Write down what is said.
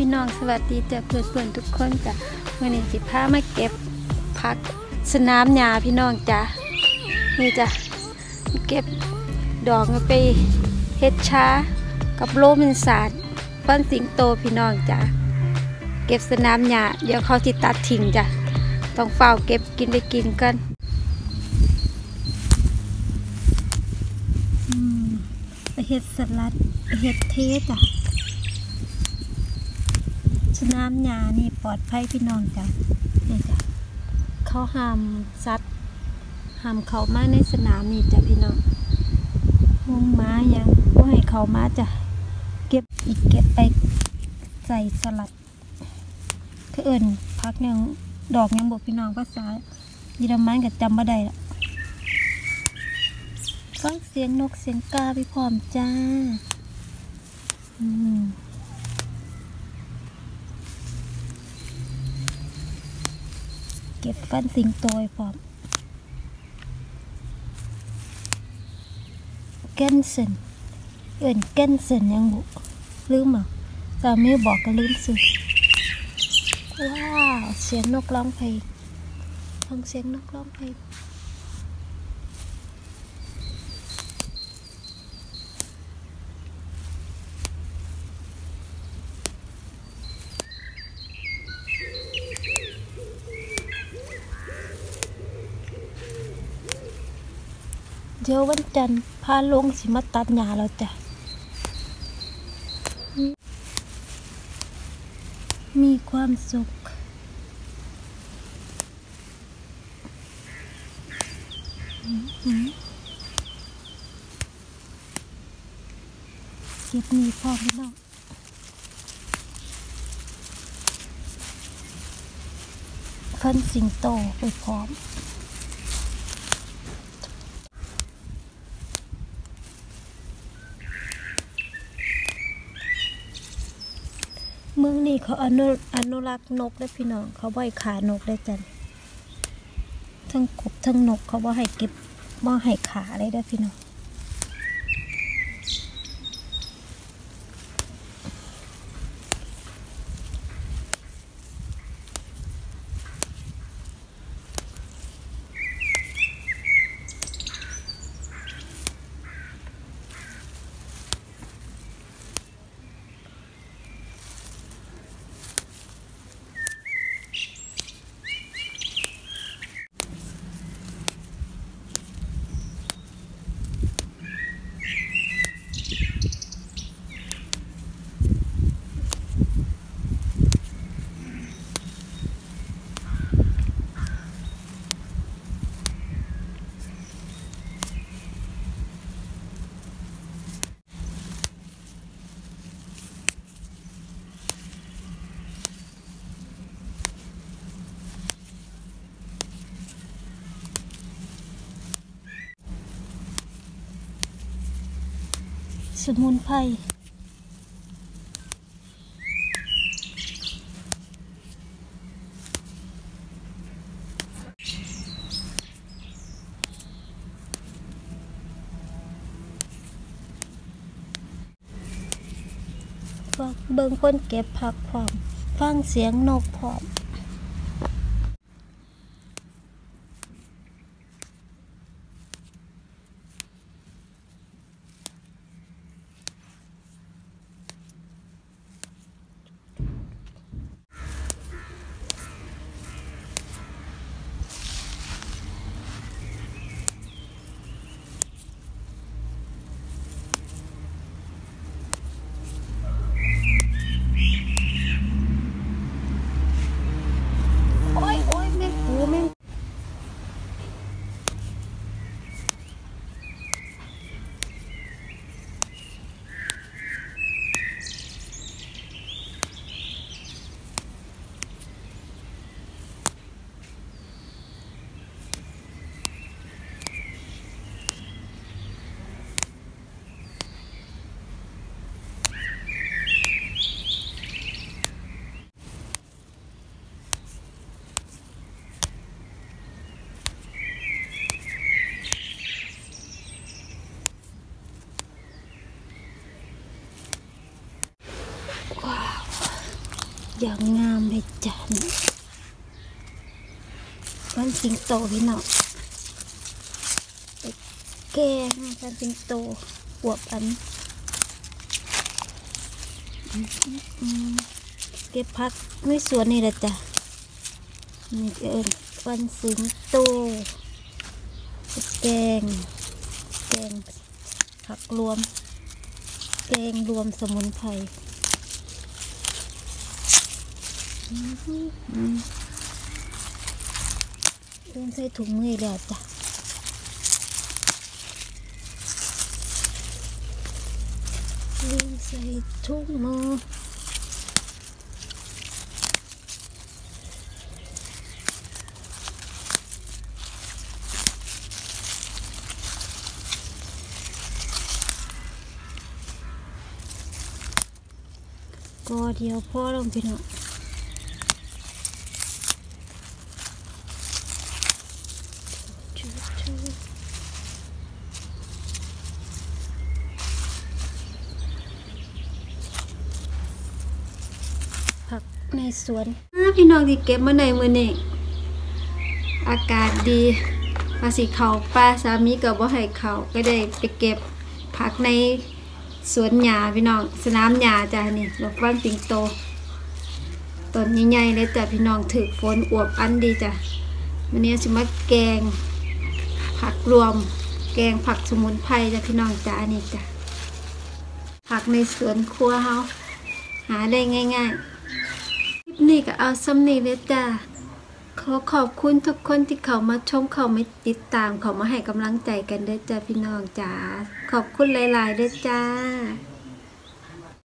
พี่น้องสวัสดีจ้ะเพื่อนๆทุกคนจ้ะวันนี้สิพามาเก็บผักสนามหญ้าพี่น้องจ้ะนี่จ้ะเก็บดอกไปเฮ็ดช้ากับโรบินสันฟันสิงโตพี่น้องจ้ะเก็บสนามหญ้าเดี๋ยวเขาสิตัดทิ้งจ้ะต้องเฝ้าเก็บกินไปกินกันไปเฮ็ดสลัดไปเฮ็ดเทสจ้ะสนามหญ้านี่ปลอดภัยพี่น้องจ้ะนี่จ้ะเขาห้ามสัตว์ห้ามเขามาในสนามนี่จ้ะพี่น้องมุงม้ายังก็ให้เขามาจ้ะเก็บไปใส่สลัดคือเอิญพักยังดอกยังบอกพี่น้องภาษาเยอรมันก็จำบ่ได้ละฟังเสียงนกเสียงกาไปพร้อมจ้าเก็บฟันสิงโตพร้อมแกนเซนเอิญแกนเซนยังบุลืมอ่ะสามีบอกก็ลืมสิว้าวเสียงนกร้องเพลงฟังเสียงนกร้องเพลงเดี๋ยววันจันทร์พาลงสิมาตัดหญ้าแล้วจ้ะมีความสุขเก็บมีพร้อมแล้วฟันสิงโตไปพร้อมเมืองนี้เขาอนุรักษ์นกได้พี่น้องเขาบ่ให้ขานกได้จันทั้งกบทั้งนกเขาบ่ให้เก็บบ่ให้ขาได้ได้พี่น้องสมุนไพรเบิ่งคนเก็บผักพร้อมฟังเสียงนกพร้อมอย่างงามเลยจ้ะนี่วันสิงโตพี่น้องแกงวันสิงโตบวบอันเก็บผักในสวนนี่แหละจ้ะนี่วันสิงโตแกงผักรวมแกงรวมสมุนไพรเริ่มใส่ถุงมือแล้วจ้ะเริ่มใส่ถุงมือก็เดียวพ่อลงพี่น้องผักในสวนพี่น้องที่เก็บมาในมือนี่อากาศดีภาษีเขาป้าสามีกับว่าให้เขาก็ได้ไปเก็บผักในสวนหญ้าพี่น้องสนามหญ้าจ้ะนี่ดอกว่านสิงโตต้นใหญ่ๆเลยจ้ะพี่น้องถึกฝนอวบอันดีจ้ะวันนี้จะมาแกงผักรวมแกงผักสมุนไพรจ้ะพี่น้องจ้ะนี่จ้ะผักในสวนครัวเฮาหาได้ง่ายๆคลิปนี้ก็เอาซ้ำนี้เลยจ้ะขอขอบคุณทุกคนที่เข้ามาชมเข้ามาติดตามเข้ามาให้กำลังใจกันเด้อจ้ะพี่น้องจ้าขอบคุณหลายๆเด้อจ้า